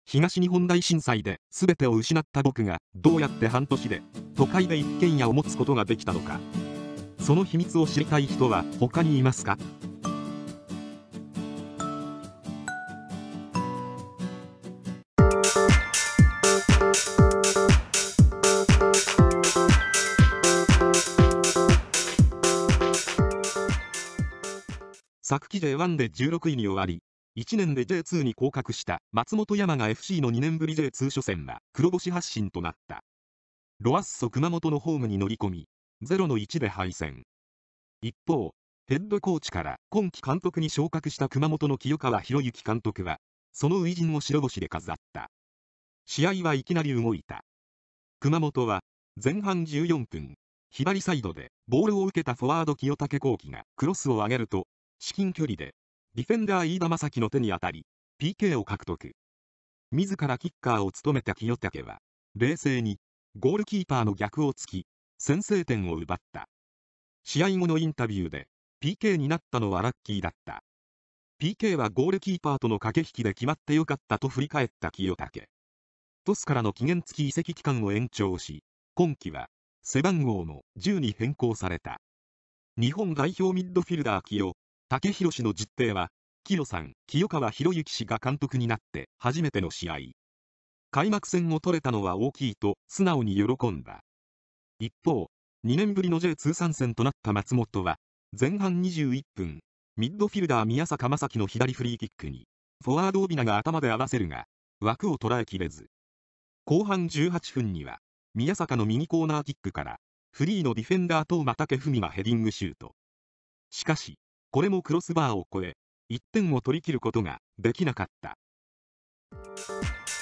東日本大震災で全てを失った僕がどうやって半年で都会で一軒家を持つことができたのか。その秘密を知りたい人は他にいますか？昨季 J1 で16位に終わり、1年で J2 に降格した松本山雅 FC の2年ぶり J2 初戦は黒星発進となった。ロアッソ熊本のホームに乗り込み、0-1で敗戦。一方、ヘッドコーチから今季監督に昇格した熊本の清川博之監督は、その初陣を白星で飾った。試合はいきなり動いた。熊本は前半14分、左サイドでボールを受けたフォワード清武幸喜がクロスを上げると、至近距離でディフェンダー飯田正樹の手に当たり PK を獲得。自らキッカーを務めた清武は冷静にゴールキーパーの逆を突き先制点を奪った。試合後のインタビューで PK になったのはラッキーだった。 PK はゴールキーパーとの駆け引きで決まってよかったと振り返った清武。トスからの期限付き移籍期間を延長し、今季は背番号の10に変更された。日本代表ミッドフィルダー清武宏の実弟は清さん清川博之氏が監督になって初めての試合。開幕戦を取れたのは大きいと素直に喜んだ。一方、2年ぶりの J2 参戦となった松本は前半21分、ミッドフィルダー宮坂正樹の左フリーキックにフォワードオビナが頭で合わせるが枠を捉えきれず、後半18分には宮坂の右コーナーキックからフリーのディフェンダー東間武文がヘディングシュート。しかしこれもクロスバーを越え1点を取り切ることができなかった。